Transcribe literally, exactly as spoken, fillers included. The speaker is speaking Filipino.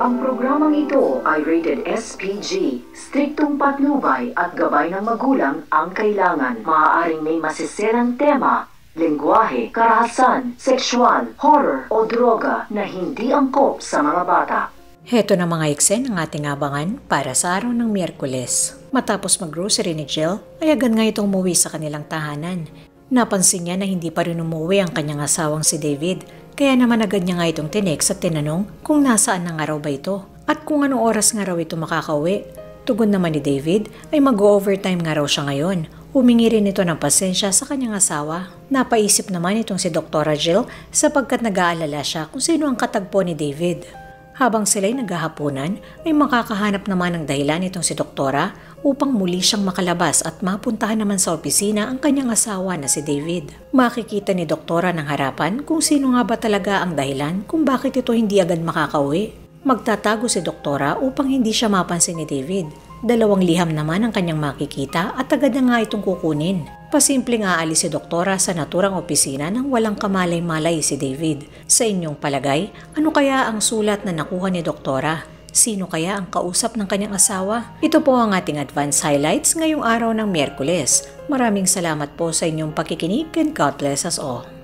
Ang programang ito ay rated S P G. Striktong patnubay at gabay ng magulang ang kailangan. Maaaring may masisirang tema, lengguwahe, karahasan, sexual, horror o droga na hindi angkop sa mga bata. Heto na mga iksen ang ating abangan para sa araw ng Miyerkules. Matapos mag-grocery ni Jill, ay agad nga itong umuwi sa kanilang tahanan. Napansin niya na hindi pa rin umuwi ang kanyang asawang si David, kaya naman agad niya nga itong tinext at tinanong kung nasaan na nga raw ba ito at kung anong oras nga raw ito makakauwi. Tugon naman ni David ay mag-overtime nga raw siya ngayon. Humingi rin ito ng pasensya sa kanyang asawa. Napaisip naman itong si Doktora Jill sapagkat nag-aalala siya kung sino ang katagpo ni David. Habang sila'y naghahaponan ay makakahanap naman ng dahilan itong si Doktora upang muli siyang makalabas at mapuntahan naman sa opisina ang kanyang asawa na si David. Makikita ni Doktora ng harapan kung sino nga ba talaga ang dahilan kung bakit ito hindi agad makakauwi. Magtatago si Doktora upang hindi siya mapansin ni David. Dalawang liham naman ang kanyang makikita at agad na nga itong kukunin. Pasimpleng aalis si Doktora sa naturang opisina nang walang kamalay-malay si David. Sa inyong palagay, ano kaya ang sulat na nakuha ni Doktora? Sino kaya ang kausap ng kanyang asawa? Ito po ang ating advance highlights ngayong araw ng Miyerkules. Maraming salamat po sa inyong pakikinig and God bless us all.